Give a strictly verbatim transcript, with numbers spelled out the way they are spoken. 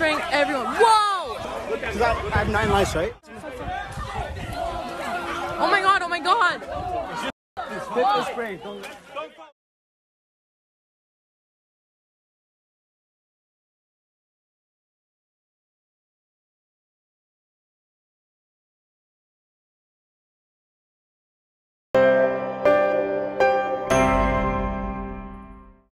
spraying everyone. Whoa! I have nine lives, right? Oh my god, oh my god! Spit the spray. Don't...